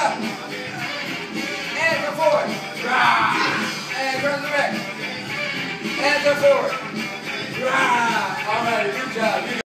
up. And go forward. And turn the back. And go forward. All right, good job.